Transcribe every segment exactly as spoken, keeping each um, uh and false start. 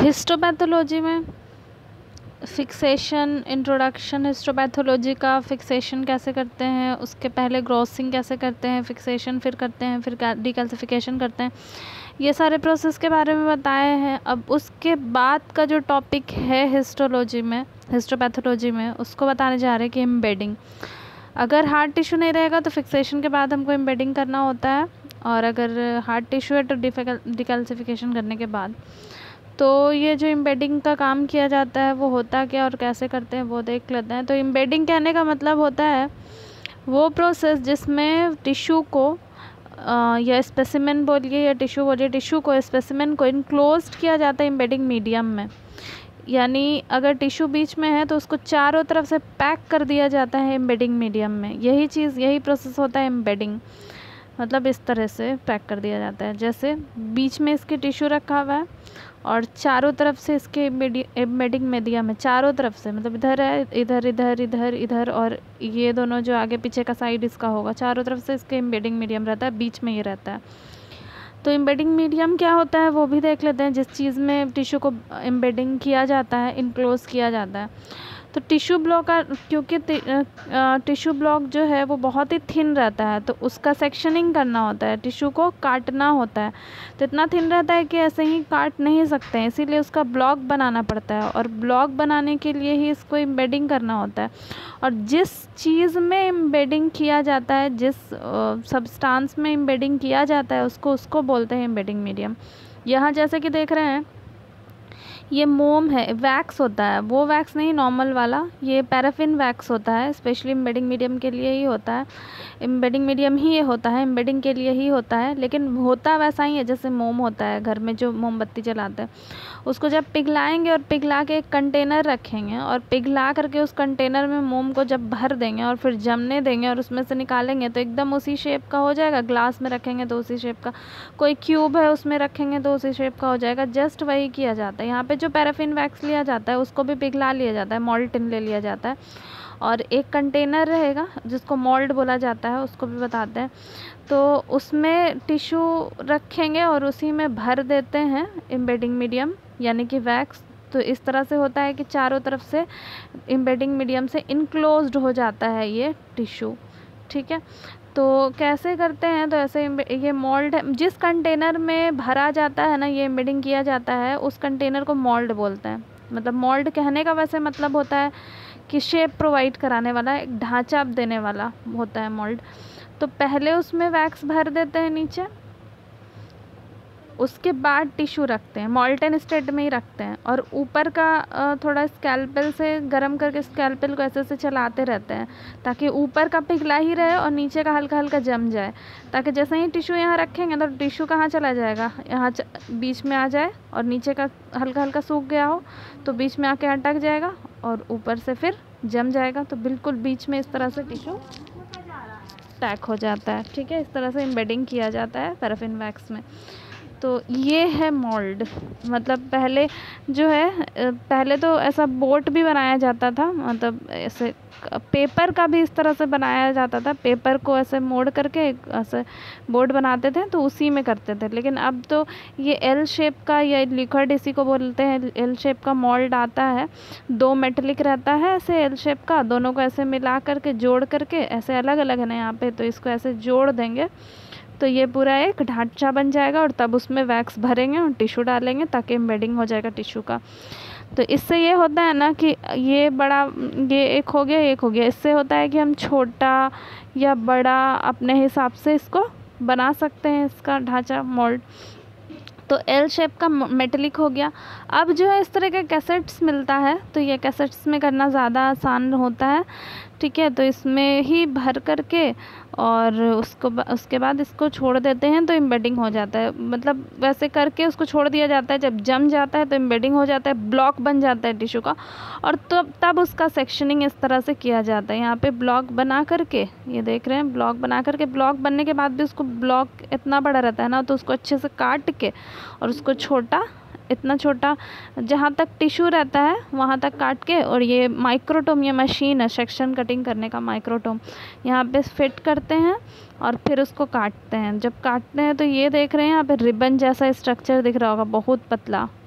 Histopathology में fixation, introduction histopathology का, fixation कैसे करते हैं, उसके पहले ग्रॉसिंग कैसे करते हैं, फिक्सेशन फिर करते हैं, फिर डिकैल्सिफिकेशन करते हैं, ये सारे प्रोसेस के बारे में बताए हैं। अब उसके बाद का जो टॉपिक है हिस्टोलॉजी में, हिस्टोपैथोलॉजी में, उसको बताने जा रहे हैं कि एम्बेडिंग। अगर हार्ड टिश्यू नहीं रहेगा तो फिक्सेशन के बाद हमको एम्बेडिंग करना होता है, और अगर हार्ड टिश्यू है तो डिकैल्सिफिकेशन करने के बाद। तो ये जो एम्बेडिंग का काम किया जाता है वो होता क्या और कैसे करते हैं वो देख लेते हैं। तो एम्बेडिंग कहने का मतलब होता है वो प्रोसेस जिसमें टिश्यू को आ, या स्पेसिमेन बोलिए या टिश्यू बोलिए, टिश्यू को, स्पेसिमेन को इनक्लोज्ड किया जाता है एम्बेडिंग मीडियम में। यानी अगर टिश्यू बीच में है तो उसको चारों तरफ से पैक कर दिया जाता है एम्बेडिंग मीडियम में। यही चीज़, यही प्रोसेस होता है एम्बेडिंग, मतलब इस तरह से पैक कर दिया जाता है। जैसे बीच में इसके टिश्यू रखा हुआ है और चारों तरफ से इसके एम्बेडिंग मीडियम है, चारों तरफ से, मतलब इधर है, इधर इधर इधर इधर और ये दोनों जो आगे पीछे का साइड इसका होगा, चारों तरफ से इसके एम्बेडिंग मीडियम रहता है, बीच में ये रहता है। तो एम्बेडिंग मीडियम क्या होता है वो भी देख लेते हैं। जिस चीज़ में टिश्यू को एम्बेडिंग किया जाता है, इनक्लोज किया जाता है। तो टिश्यू ब्लॉक का, क्योंकि टिश्यू ब्लॉक जो है वो बहुत ही थिन रहता है तो उसका सेक्शनिंग करना होता है, टिश्यू को काटना होता है। तो इतना थिन रहता है कि ऐसे ही काट नहीं सकते हैं, इसीलिए उसका ब्लॉक बनाना पड़ता है, और ब्लॉक बनाने के लिए ही इसको एम्बेडिंग करना होता है। और जिस चीज़ में एम्बेडिंग किया जाता है, जिस सब्सटेंस में एम्बेडिंग किया जाता है, उसको उसको बोलते हैं एम्बेडिंग मीडियम। यहाँ जैसे कि देख रहे हैं ये मोम है, वैक्स होता है, वो वैक्स नहीं नॉर्मल वाला, ये पैराफिन वैक्स होता है, स्पेशली एम्बेडिंग मीडियम के लिए ही होता है। एम्बेडिंग मीडियम ही ये होता है, एम्बेडिंग के लिए ही होता है, लेकिन होता वैसा ही है जैसे मोम होता है, घर में जो मोमबत्ती जलाते हैं। उसको जब पिघलाएंगे और पिघला के एक कंटेनर रखेंगे और पिघला करके उस कंटेनर में मोम को जब भर देंगे और फिर जमने देंगे और उसमें से निकालेंगे तो एकदम उसी शेप का हो जाएगा। ग्लास में रखेंगे तो उसी शेप का, कोई क्यूब है उसमें रखेंगे तो उसी शेप का हो जाएगा। जस्ट वही किया जाता है। यहाँ पे जो पैराफिन वैक्स लिया जाता है उसको भी पिघला लिया जाता है, मोल्टन ले लिया जाता है, और एक कंटेनर रहेगा जिसको मोल्ड बोला जाता है, उसको भी बताते हैं। तो उसमें टिश्यू रखेंगे और उसी में भर देते हैं एम्बेडिंग मीडियम यानी कि वैक्स। तो इस तरह से होता है कि चारों तरफ से एम्बेडिंग मीडियम से इनक्लोज्ड हो जाता है ये टिश्यू, ठीक है। तो कैसे करते हैं, तो ऐसे ये मोल्ड है, जिस कंटेनर में भरा जाता है ना, ये एम्बेडिंग किया जाता है, उस कंटेनर को मोल्ड बोलते हैं। मतलब मोल्ड कहने का वैसे मतलब होता है कि शेप प्रोवाइड कराने वाला, एक ढांचा देने वाला होता है मोल्ड। तो पहले उसमें वैक्स भर देते हैं नीचे, उसके बाद टिश्यू रखते हैं, मोल्टन स्टेट में ही रखते हैं, और ऊपर का थोड़ा स्कैल्पेल से गरम करके स्कैल्पेल को ऐसे ऐसे चलाते रहते हैं ताकि ऊपर का पिघला ही रहे और नीचे का हल्का हल्का जम जाए, ताकि जैसे ही टिश्यू यहाँ रखेंगे तो टिश्यू कहाँ चला जाएगा, यहाँ बीच में आ जाए, और नीचे का हल्का हल्का सूख गया हो तो बीच में आके अटक जाएगा और ऊपर से फिर जम जाएगा। तो बिल्कुल बीच में इस तरह से टिश्यू पैक हो जाता है, ठीक है। इस तरह से एम्बेडिंग किया जाता है पैराफिन वैक्स में। तो ये है मोल्ड। मतलब पहले जो है, पहले तो ऐसा बोट भी बनाया जाता था, मतलब ऐसे पेपर का भी इस तरह से बनाया जाता था, पेपर को ऐसे मोड़ करके ऐसे बोर्ड बनाते थे, तो उसी में करते थे। लेकिन अब तो ये एल शेप का, या लिक्विड इसी को बोलते हैं, एल शेप का मोल्ड आता है, दो मेटलिक रहता है ऐसे एल शेप का, दोनों को ऐसे मिला करके जोड़ करके, ऐसे अलग अलग है ना यहाँ पे, तो इसको ऐसे जोड़ देंगे तो ये पूरा एक ढांचा बन जाएगा, और तब उसमें वैक्स भरेंगे और टिश्यू डालेंगे ताकि एम्बेडिंग हो जाएगा टिश्यू का। तो इससे ये होता है ना कि ये बड़ा, ये एक हो गया, एक हो गया, इससे होता है कि हम छोटा या बड़ा अपने हिसाब से इसको बना सकते हैं, इसका ढांचा मोल्ड। तो एल शेप का मेटलिक हो गया। अब जो है इस तरह के कैसेट्स मिलता है, तो ये कैसेट्स में करना ज़्यादा आसान होता है, ठीक है। तो इसमें ही भर करके और उसको उसके बाद इसको छोड़ देते हैं तो एम्बेडिंग हो जाता है। मतलब वैसे करके उसको छोड़ दिया जाता है, जब जम जाता है तो एम्बेडिंग हो जाता है, ब्लॉक बन जाता है टिश्यू का, और तब तब उसका सेक्शनिंग इस तरह से किया जाता है। यहाँ पे ब्लॉक बना करके, ये देख रहे हैं, ब्लॉक बना करके, ब्लॉक बनने के बाद भी उसको, ब्लॉक इतना बड़ा रहता है ना, तो उसको अच्छे से काट के और उसको छोटा, इतना छोटा जहाँ तक टिश्यू रहता है वहाँ तक काट के, और ये माइक्रोटोम, ये मशीन है सेक्शन कटिंग करने का, माइक्रोटोम, यहाँ पे फिट करते हैं और फिर उसको काटते हैं। जब काटते हैं तो ये देख रहे हैं यहाँ पे रिबन जैसा स्ट्रक्चर दिख रहा होगा, बहुत पतला,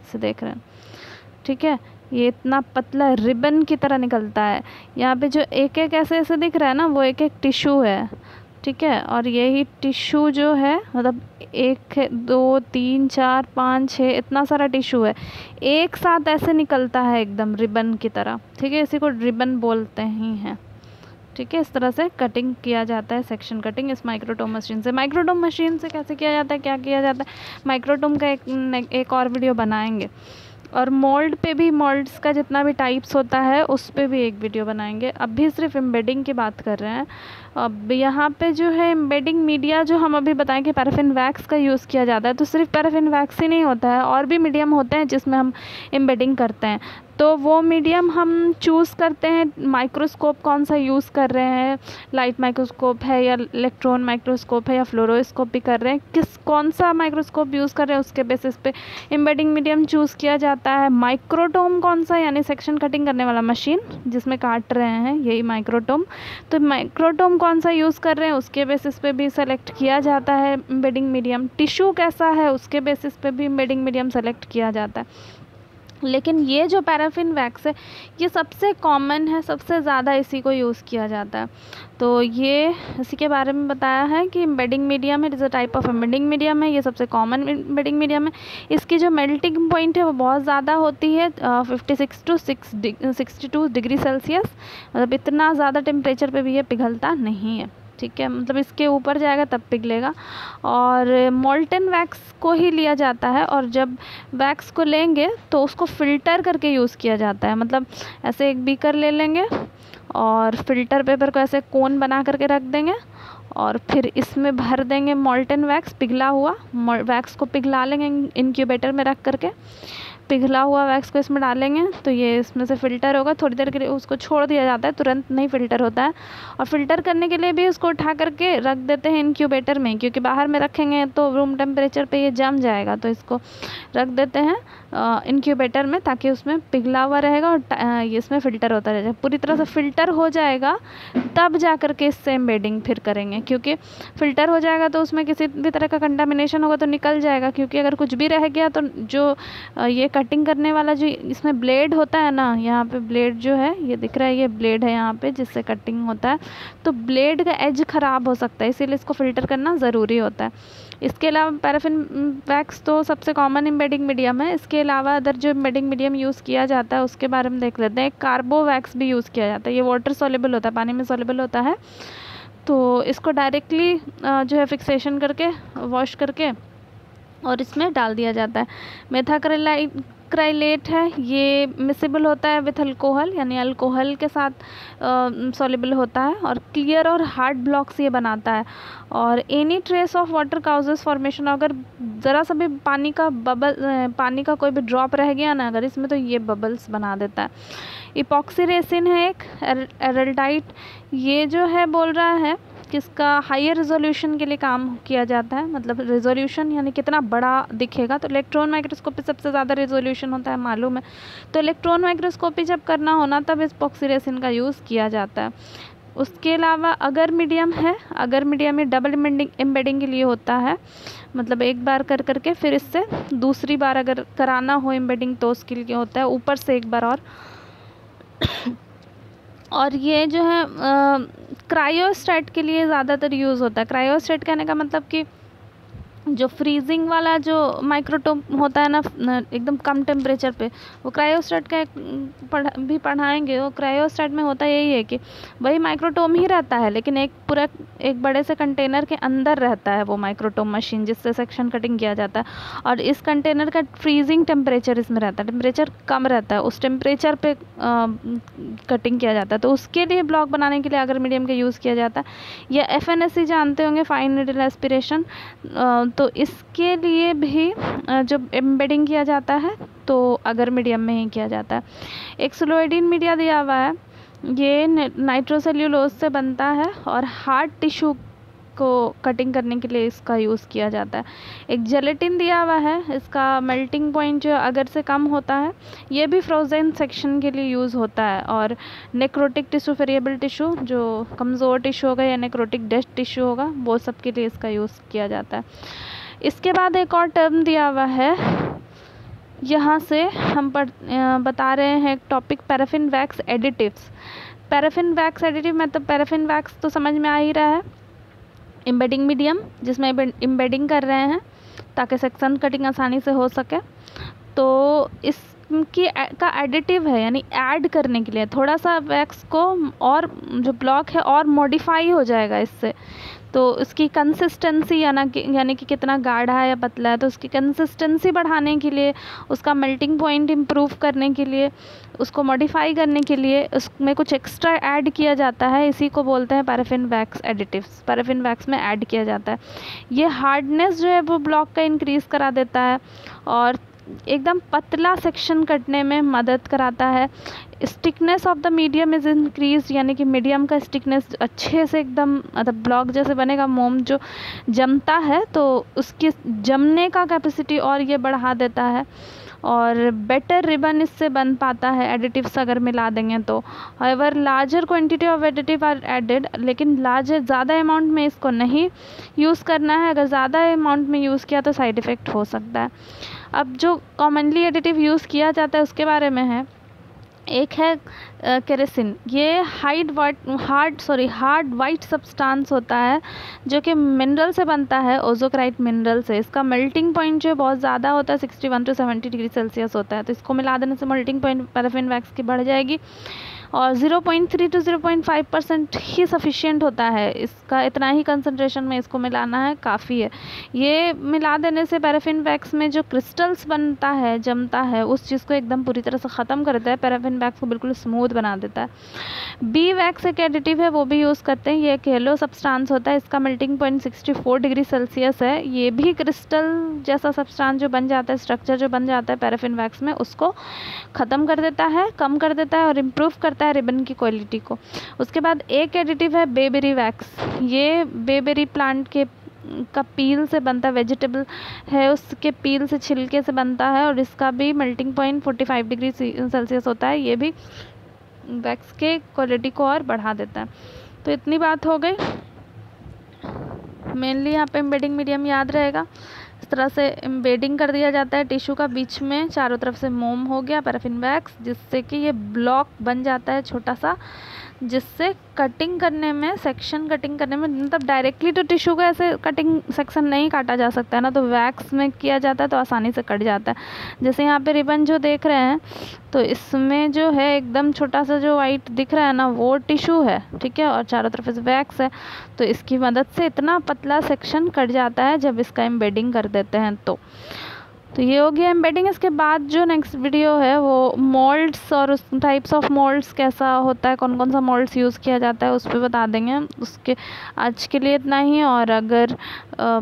इसे देख रहे हैं, ठीक है। ये इतना पतला रिबन की तरह निकलता है। यहाँ पे जो एक एक ऐसे ऐसे दिख रहा है ना, वो एक एक टिश्यू है, ठीक है। और यही टिश्यू जो है, मतलब एक दो तीन चार पाँच छः, इतना सारा टिश्यू है, एक साथ ऐसे निकलता है एकदम रिबन की तरह, ठीक है। इसी को रिबन बोलते ही हैं, ठीक है। इस तरह से कटिंग किया जाता है, सेक्शन कटिंग इस माइक्रोटोम मशीन से। माइक्रोटोम मशीन से कैसे किया जाता है, क्या किया जाता है, माइक्रोटोम का एक एक और वीडियो बनाएंगे। और मोल्ड पे भी, मोल्ड्स का जितना भी टाइप्स होता है उस पे भी एक वीडियो बनाएंगे। अभी सिर्फ एम्बेडिंग की बात कर रहे हैं। अब यहाँ पे जो है एम्बेडिंग मीडिया, जो हम अभी बताएं कि पैराफिन वैक्स का यूज़ किया जाता है, तो सिर्फ पैराफिन वैक्स ही नहीं होता है, और भी मीडियम होते हैं जिसमें हम एम्बेडिंग करते हैं। तो वो मीडियम हम चूज़ करते हैं, माइक्रोस्कोप कौन सा यूज़ कर रहे हैं, लाइट माइक्रोस्कोप है या इलेक्ट्रॉन माइक्रोस्कोप है या फ्लोरोस्कोप भी कर रहे हैं, किस कौन सा माइक्रोस्कोप यूज़ कर रहे हैं, उसके बेसिस पे एम्बेडिंग मीडियम चूज़ किया जाता है। माइक्रोटोम कौन सा, यानी सेक्शन कटिंग करने वाला मशीन जिसमें काट रहे हैं, यही माइक्रोटोम। तो माइक्रोटोम कौन सा यूज़ कर रहे हैं उसके बेसिस पे भी सेलेक्ट किया जाता है एम्बेडिंग मीडियम। टिश्यू कैसा है उसके बेसिस पे भी एम्बेडिंग मीडियम सेलेक्ट किया जाता है। लेकिन ये जो पैराफिन वैक्स है, ये सबसे कॉमन है, सबसे ज़्यादा इसी को यूज़ किया जाता है। तो ये इसी के बारे में बताया है कि एम्बेडिंग मीडियम है, it is a type of embedding medium है, ये सबसे कॉमन एम्बेडिंग मीडियम है। इसकी जो मेल्टिंग पॉइंट है वो बहुत ज़्यादा होती है, fifty six to six sixty two degree Celsius, मतलब इतना ज़्यादा टेम्परेचर पे भी ये पिघलता नहीं है, ठीक है। मतलब इसके ऊपर जाएगा तब पिघलेगा। और मोल्टन वैक्स को ही लिया जाता है, और जब वैक्स को लेंगे तो उसको फ़िल्टर करके यूज़ किया जाता है। मतलब ऐसे एक बीकर ले लेंगे और फ़िल्टर पेपर को ऐसे कोन बना करके रख देंगे, और फिर इसमें भर देंगे मोल्टन वैक्स, पिघला हुआ वैक्स को पिघला लेंगे इनक्यूबेटर में रख करके। पिघला हुआ वैक्स को इसमें डालेंगे तो ये इसमें से फ़िल्टर होगा। थोड़ी देर के लिए उसको छोड़ दिया जाता है, तुरंत नहीं फ़िल्टर होता है। और फ़िल्टर करने के लिए भी उसको उठा करके रख देते हैं इनक्यूबेटर में, क्योंकि बाहर में रखेंगे तो रूम टेम्परेचर पे ये जम जाएगा, तो इसको रख देते हैं इनक्यूबेटर में, ताकि उसमें पिघला हुआ रहेगा और इसमें फ़िल्टर होता रहेगा। पूरी तरह से फ़िल्टर हो जाएगा तब जा कर के इससे एम्बेडिंग फिर करेंगे, क्योंकि फ़िल्टर हो जाएगा तो उसमें किसी भी तरह का कंटामिनेशन होगा तो निकल जाएगा। क्योंकि अगर कुछ भी रह गया तो जो ये कटिंग करने वाला जो इसमें ब्लेड होता है ना, यहाँ पे ब्लेड जो है ये दिख रहा है, ये ब्लेड है यहाँ पे जिससे कटिंग होता है, तो ब्लेड का एज ख़राब हो सकता है, इसीलिए इसको फ़िल्टर करना ज़रूरी होता है। इसके अलावा पैराफिन वैक्स तो सबसे कॉमन एम्बेडिंग मीडियम है। इसके अलावा अदर जो एम्बेडिंग मीडियम यूज़ किया जाता है उसके बारे में देख लेते हैं। कार्बो वैक्स भी यूज़ किया जाता है, ये वाटर सॉल्युबल होता है, पानी में सॉल्युबल होता है। तो इसको डायरेक्टली जो है फिक्सेशन करके, वॉश करके और इसमें डाल दिया जाता है। मेथाक्रेलाइट क्राइलेट है, ये मिसिबल होता है विथ अल्कोहल, यानी अल्कोहल के साथ सॉल्युबल होता है, और क्लियर और हार्ड ब्लॉक्स ये बनाता है। और any trace of water causes formation, अगर ज़रा सा भी पानी का बबल पानी का कोई भी ड्रॉप रह गया ना अगर इसमें, तो ये बबल्स बना देता है। इपॉक्सी रेसिन है एक एरल्डाइट, ये जो है बोल रहा है किसका हायर रेजोल्यूशन के लिए काम किया जाता है। मतलब रेजोल्यूशन यानी कितना बड़ा दिखेगा, तो इलेक्ट्रॉन माइक्रोस्कोपी सबसे ज़्यादा रेजोल्यूशन होता है, मालूम है। तो इलेक्ट्रॉन माइक्रोस्कोपी जब करना होना तब इपॉक्सी रेसिन का यूज़ किया जाता है। उसके अलावा अगर मीडियम है, अगर मीडियम में डबल एम्बेडिंग एम्बेडिंग के लिए होता है, मतलब एक बार कर करके फिर इससे दूसरी बार अगर कराना हो एम्बेडिंग तो उसके लिए होता है ऊपर से एक बार और। और ये जो है क्रायोस्टेट के लिए ज़्यादातर यूज़ होता है। क्रायोस्टेट कहने का मतलब कि जो फ्रीजिंग वाला जो माइक्रोटोम होता है ना एकदम कम टेम्परेचर पे, वो क्रायोस्टेट का एक पढ़ भी पढ़ाएंगे। वो क्रायोस्टेट में होता यही है कि वही माइक्रोटोम ही रहता है, लेकिन एक पूरा एक बड़े से कंटेनर के अंदर रहता है वो माइक्रोटोम मशीन जिससे सेक्शन कटिंग किया जाता है। और इस कंटेनर का फ्रीजिंग टेम्परेचर इसमें रहता है, टेम्परेचर कम रहता है, उस टेम्परेचर पे आ, कटिंग किया जाता है। तो उसके लिए ब्लॉक बनाने के लिए अगर मीडियम का यूज़ किया जाता है। या एफ एन एस सी जानते होंगे, फाइन नीडल एस्पिरेशन, तो इसके लिए भी जो एम्बेडिंग किया जाता है तो अगर मीडियम में ही किया जाता है। एक स्लोइडिन मीडिया दिया हुआ है, ये नाइट्रोसेल्यूलोज से बनता है और हार्ड टिश्यू को कटिंग करने के लिए इसका यूज़ किया जाता है। एक जेलेटिन दिया हुआ है, इसका मेल्टिंग पॉइंट जो अगर से कम होता है, ये भी फ्रोजन सेक्शन के लिए यूज़ होता है। और नेक्रोटिक टिश्यू, फेरिएबल टिश्यू जो कमज़ोर टिश्यू होगा या नेक्रोटिक डेड टिश्यू होगा, वो सब के लिए इसका यूज़ किया जाता है। इसके बाद एक और टर्म दिया हुआ है, यहाँ से हम पढ़ बता रहे हैं एक topic paraffin wax additives. Paraffin wax additive मतलब पैराफिन वैक्स तो समझ में आ ही रहा है, एम्बेडिंग मीडियम जिसमें एम्बेडिंग कर रहे हैं ताकि सेक्शन कटिंग आसानी से हो सके। तो इसकी का एडिटिव है, यानी ऐड करने के लिए थोड़ा सा वैक्स को और जो ब्लॉक है और मॉडिफाई हो जाएगा इससे। तो इसकी कंसिस्टेंसी यानी कि यानी कि कितना गाढ़ा है या पतला है, तो उसकी कंसिस्टेंसी बढ़ाने के लिए, उसका मेल्टिंग पॉइंट इम्प्रूव करने के लिए, उसको मॉडिफाई करने के लिए उसमें कुछ एक्स्ट्रा ऐड किया जाता है। इसी को बोलते हैं paraffin wax additives. Paraffin wax में ऐड किया जाता है। ये हार्डनेस जो है वो ब्लॉक का इंक्रीज़ करा देता है और एकदम पतला सेक्शन कटने में मदद कराता है। Stickiness of the medium is increase, यानी कि मीडियम का स्टिकनेस अच्छे से एकदम मतलब ब्लॉक जैसे बनेगा। मोम जो जमता है तो उसकी जमने का कैपेसिटी और ये बढ़ा देता है और बेटर रिबन इससे बन पाता है एडिटिव्स अगर मिला देंगे तो। However larger quantity of additive are added, लेकिन लार्जर ज़्यादा अमाउंट में इसको नहीं यूज़ करना है। अगर ज़्यादा अमाउंट में यूज़ किया तो साइड इफ़ेक्ट हो सकता है। अब जो कॉमनली एडिटिव यूज़ किया जाता है उसके बारे में है। एक है केरोसिन। ये hide white hard sorry hard white substance होता है जो कि मिनरल से बनता है, ओजोक्राइट मिनरल से। इसका मेल्टिंग पॉइंट जो बहुत ज़्यादा होता है, sixty one to seventy degree Celsius होता है। तो इसको मिला देने से मेल्टिंग पॉइंट पैराफिन वैक्स की बढ़ जाएगी और zero point three to zero point five percent ही सफिशिएंट होता है। इसका इतना ही कंसंट्रेशन में इसको मिलाना है, काफ़ी है। ये मिला देने से पैराफिन वैक्स में जो क्रिस्टल्स बनता है, जमता है, उस चीज़ को एकदम पूरी तरह से ख़त्म कर देता है। पैराफिन वैक्स को बिल्कुल स्मूथ बना देता है। बी वैक्स एक एडिटिव है, वो भी यूज़ करते हैं। ये एक येलो सब्सटेंस होता है। इसका melting point sixty four degree Celsius है। ये भी क्रिस्टल जैसा सब्सटेंस जो बन जाता है, स्ट्रक्चर जो बन जाता है पैराफिन वैक्स में, उसको ख़त्म कर देता है, कम कर देता है और इम्प्रूव करता है रिबन की क्वालिटी को। उसके बाद एक एडिटिव है बेबेरी वैक्स। ये बेबेरी प्लांट के का पील से बनता है, वेजिटेबल है, उसके पील से छिलके से बनता है और इसका भी melting point forty five degree Celsius होता है। ये भी वैक्स के क्वालिटी को और बढ़ा देता है। तो इतनी बात हो गई। मेनली यहाँ पे एम्बेडिंग मीडियम याद रहेगा। इस तरह से एम्बेडिंग कर दिया जाता है टिश्यू का, बीच में चारों तरफ से मोम हो गया पैराफिन वैक्स, जिससे कि ये ब्लॉक बन जाता है छोटा सा, जिससे कटिंग करने में, सेक्शन कटिंग करने में, मतलब डायरेक्टली तो टिश्यू का ऐसे कटिंग सेक्शन नहीं काटा जा सकता है ना, तो वैक्स में किया जाता है तो आसानी से कट जाता है। जैसे यहाँ पे रिबन जो देख रहे हैं तो इसमें जो है एकदम छोटा सा जो वाइट दिख रहा है ना, वो टिश्यू है, ठीक है, और चारों तरफ से वैक्स है। तो इसकी मदद से इतना पतला सेक्शन कट जाता है जब इसका एम्बेडिंग कर देते हैं तो। तो ये हो गया एम्बेडिंग। इसके बाद जो नेक्स्ट वीडियो है वो मोल्ड्स और उस टाइप्स ऑफ मोल्ड्स कैसा होता है, कौन कौन सा मोल्ड्स यूज़ किया जाता है, उस पर बता देंगे। उसके आज के लिए इतना ही। और अगर आ,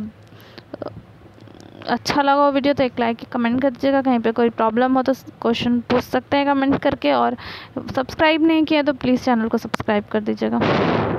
अच्छा लगा वो वीडियो तो एक लाइक कमेंट कर दीजिएगा। कहीं पे कोई प्रॉब्लम हो तो क्वेश्चन पूछ सकते हैं कमेंट करके। और सब्सक्राइब नहीं किया तो प्लीज़ चैनल को सब्सक्राइब कर दीजिएगा।